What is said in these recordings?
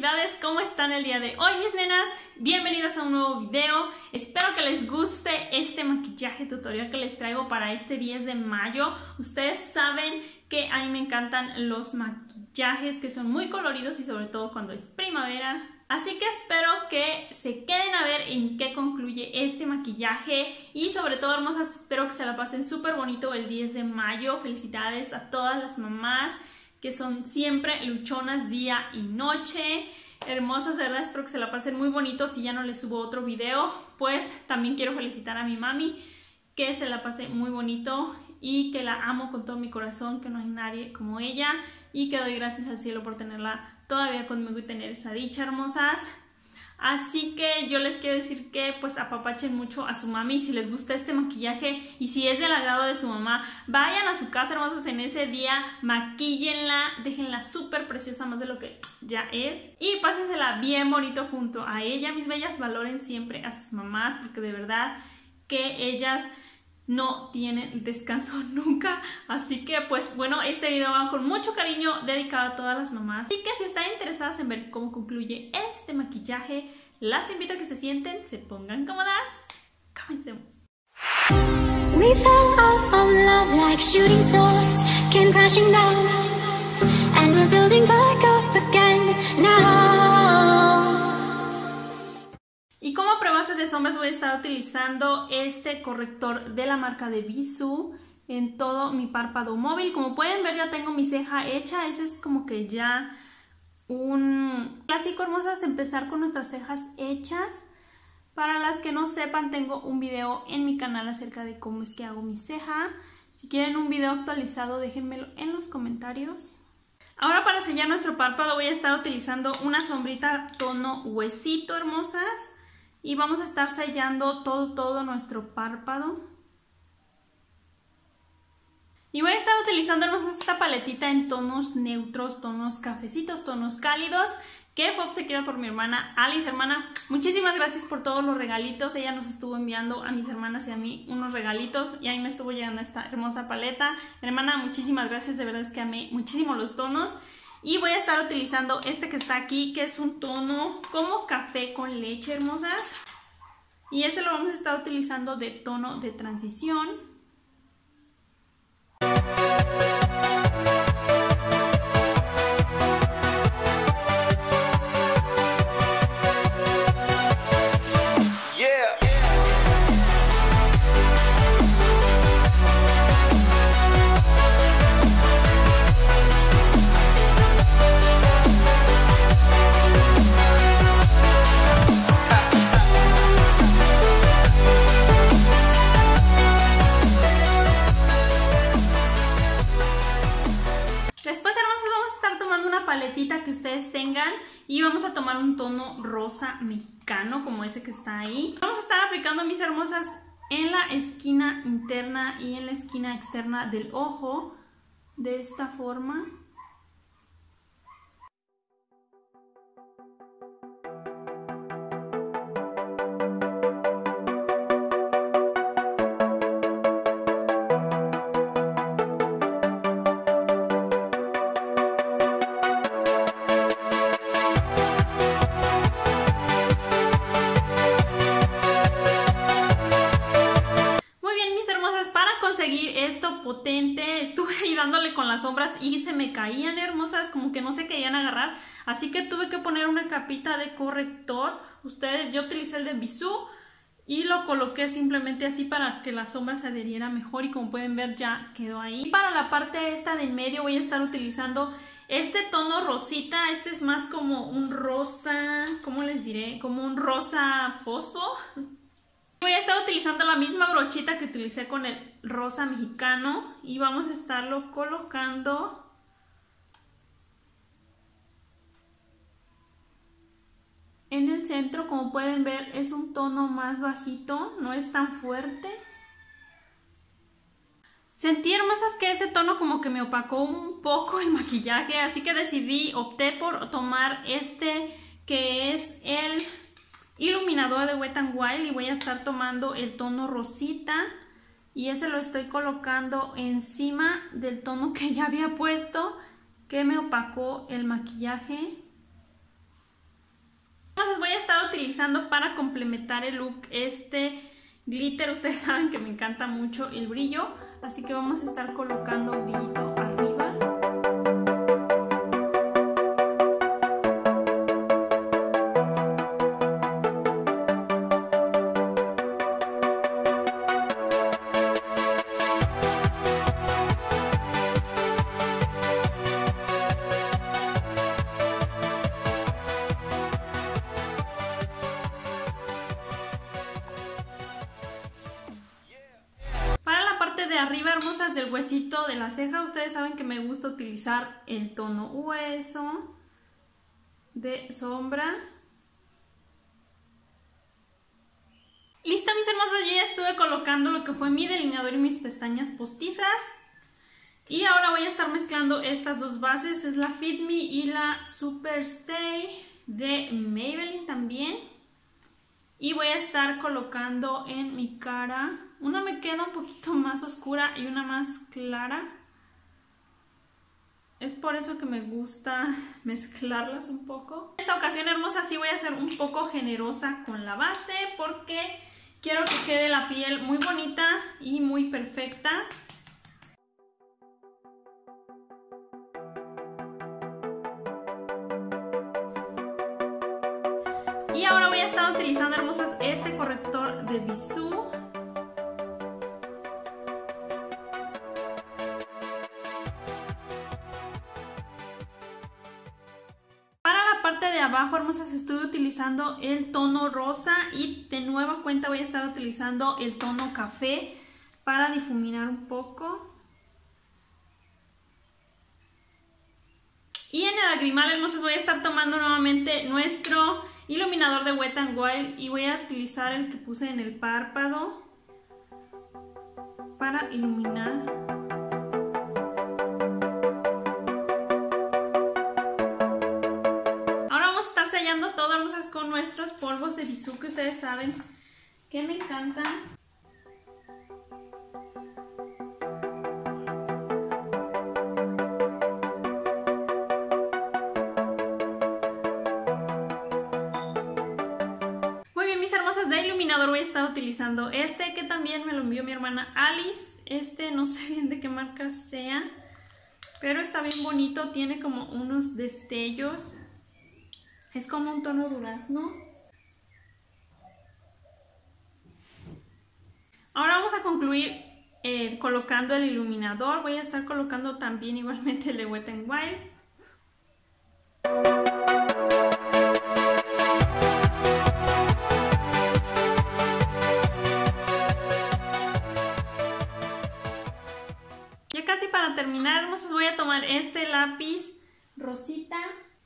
felicidades, ¿cómo están el día de hoy mis nenas? Bienvenidas a un nuevo video. Espero que les guste este maquillaje tutorial que les traigo para este 10 de mayo. Ustedes saben que a mí me encantan los maquillajes que son muy coloridos y sobre todo cuando es primavera. Así que espero que se queden a ver en qué concluye este maquillaje y sobre todo, hermosas, espero que se la pasen súper bonito el 10 de mayo. Felicidades a todas las mamás que son siempre luchonas día y noche. Hermosas, de verdad, espero que se la pasen muy bonito. Si ya no les subo otro video, pues también quiero felicitar a mi mami, que se la pase muy bonito y que la amo con todo mi corazón, que no hay nadie como ella y que doy gracias al cielo por tenerla todavía conmigo y tener esa dicha, hermosas. Así que yo les quiero decir que pues apapachen mucho a su mami. Si les gusta este maquillaje y si es del agrado de su mamá, vayan a su casa, hermosas, en ese día, maquíllenla, déjenla súper preciosa, más de lo que ya es, y pásensela bien bonito junto a ella. Mis bellas, valoren siempre a sus mamás, porque de verdad que ellas no tienen descanso nunca. Así que pues bueno, este video va con mucho cariño dedicado a todas las mamás. Así que si están interesadas en ver cómo concluye este maquillaje, las invito a que se sienten, se pongan cómodas. Comencemos. We fell out of love like shooting stars, came crashing down, and we're building back up again now. Y como prueba base de sombras voy a estar utilizando este corrector de la marca de Bisú en todo mi párpado móvil. Como pueden ver, ya tengo mi ceja hecha. Ese es como que ya un clásico, hermosas, empezar con nuestras cejas hechas. Para las que no sepan, tengo un video en mi canal acerca de cómo es que hago mi ceja. Si quieren un video actualizado, déjenmelo en los comentarios. Ahora, para sellar nuestro párpado voy a estar utilizando una sombrita tono huesito, hermosas. Y vamos a estar sellando todo nuestro párpado. Y voy a estar utilizando esta paletita en tonos neutros, tonos cafecitos, tonos cálidos, que fue obsequiada por mi hermana Alice. Hermana, muchísimas gracias por todos los regalitos. Ella nos estuvo enviando a mis hermanas y a mí unos regalitos y a mí me estuvo llegando esta hermosa paleta. Hermana, muchísimas gracias, de verdad es que amé muchísimo los tonos. Y voy a estar utilizando este que está aquí, que es un tono como café con leche, hermosas. Y este lo vamos a estar utilizando de tono de transición. Paletita que ustedes tengan y vamos a tomar un tono rosa mexicano como ese que está ahí. Vamos a estar aplicando, mis hermosas, en la esquina interna y en la esquina externa del ojo, de esta forma. Esto potente, estuve ahí dándole con las sombras y se me caían, hermosas, como que no se querían agarrar, así que tuve que poner una capita de corrector. Yo utilicé el de Bisú y lo coloqué simplemente así para que la sombra se adheriera mejor y como pueden ver ya quedó ahí. Y para la parte esta de en medio voy a estar utilizando este tono rosita. Este es más como un rosa, ¿cómo les diré? Como un rosa fosfo. Voy a estar utilizando la misma brochita que utilicé con el rosa mexicano y vamos a estarlo colocando en el centro. Como pueden ver, es un tono más bajito, no es tan fuerte. Sentí, hermosas, que ese tono como que me opacó un poco el maquillaje, así que opté por tomar este que es el iluminador de Wet n Wild y voy a estar tomando el tono rosita y ese lo estoy colocando encima del tono que ya había puesto, que me opacó el maquillaje. estado utilizando para complementar el look este glitter. Ustedes saben que me encanta mucho el brillo, así que vamos a estar colocando brillito arriba. De arriba, hermosas, del huesito de la ceja, ustedes saben que me gusta utilizar el tono hueso de sombra. Listo, mis hermosas, yo ya estuve colocando lo que fue mi delineador y mis pestañas postizas. Y ahora voy a estar mezclando estas dos bases, es la Fit Me y la Super Stay de Maybelline también. Y voy a estar colocando en mi cara. Una me queda un poquito más oscura y una más clara. Es por eso que me gusta mezclarlas un poco. En esta ocasión, hermosa, sí voy a ser un poco generosa con la base porque quiero que quede la piel muy bonita y muy perfecta. Y ahora voy a estar utilizando, hermosas, este corrector de Bisú. Para la parte de abajo, hermosas, estoy utilizando el tono rosa y de nueva cuenta voy a estar utilizando el tono café para difuminar un poco. Y en el lagrimal, hermosas, voy a estar tomando nuevamente nuestro iluminador de Wet n Wild y voy a utilizar el que puse en el párpado para iluminar. Ahora vamos a estar sellando todo, hermosas, con nuestros polvos de Bisú que ustedes saben que me encantan. De iluminador voy a estar utilizando este que también me lo envió mi hermana Alice. Este no sé bien de qué marca sea, pero está bien bonito, tiene como unos destellos, es como un tono durazno. Ahora vamos a concluir colocando el iluminador. Voy a estar colocando también igualmente el de Wet n Wild. Ya casi para terminar, hermosos, voy a tomar este lápiz rosita.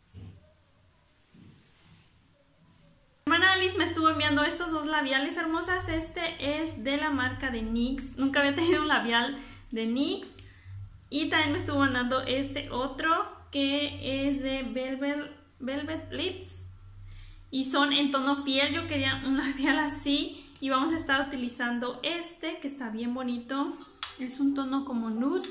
Mi hermana Alice me estuvo enviando estos dos labiales, hermosas. Este es de la marca de NYX. Nunca había tenido un labial de NYX. Y también me estuvo mandando este otro que es de Velvet Lips. Y son en tono piel. Yo quería un labial así. Y vamos a estar utilizando este que está bien bonito. Es un tono como nude.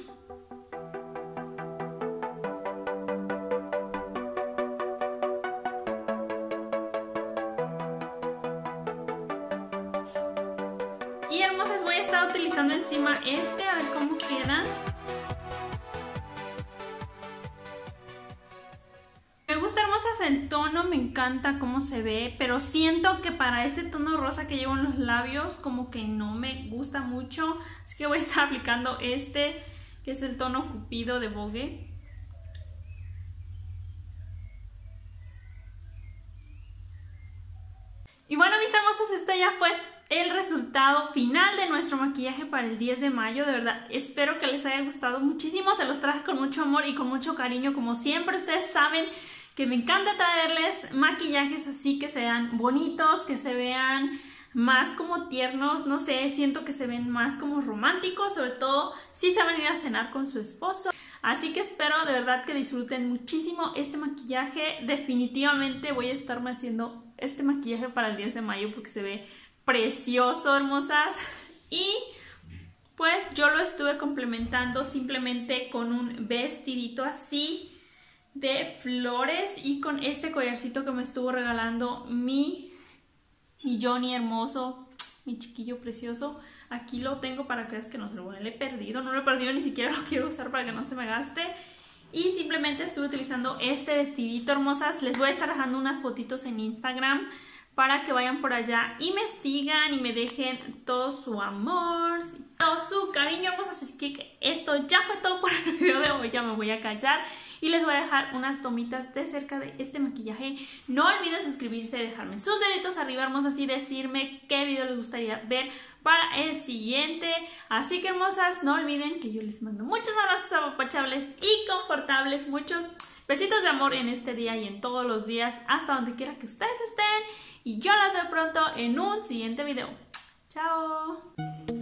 Y hermosas, voy a estar utilizando encima este, a ver cómo queda. Me gusta, hermosas, el tono, me encanta cómo se ve, pero siento que para este tono rosa que llevo en los labios como que no me gusta mucho, así que voy a estar aplicando este, que es el tono Cupido de Vogue. Y bueno, mis hermosas, este ya fue el resultado final de nuestro maquillaje para el 10 de mayo. De verdad, espero que les haya gustado muchísimo. Se los traje con mucho amor y con mucho cariño, como siempre. Ustedes saben que me encanta traerles maquillajes así que sean bonitos, que se vean más como tiernos, no sé, siento que se ven más como románticos, sobre todo si se van a ir a cenar con su esposo. Así que espero de verdad que disfruten muchísimo este maquillaje. Definitivamente voy a estarme haciendo este maquillaje para el 10 de mayo porque se ve precioso, hermosas. Y pues yo lo estuve complementando simplemente con un vestidito así de flores y con este collarcito que me estuvo regalando mi Mi Johnny hermoso, mi chiquillo precioso. Aquí lo tengo para que veas que no se lo he perdido. No lo he perdido, ni siquiera lo quiero usar para que no se me gaste. Y simplemente estuve utilizando este vestidito, hermosas. Les voy a estar dejando unas fotitos en Instagram para que vayan por allá y me sigan y me dejen todo su amor, todo su cariño, hermosas. Así que esto ya fue todo por el video de hoy. Ya me voy a callar y les voy a dejar unas tomitas de cerca de este maquillaje. No olviden suscribirse, dejarme sus deditos arriba, hermosas, y decirme qué video les gustaría ver para el siguiente. Así que, hermosas, no olviden que yo les mando muchos abrazos apapachables y confortables, muchos besitos de amor en este día y en todos los días, hasta donde quiera que ustedes estén. Y yo las veo pronto en un siguiente video. ¡Chao!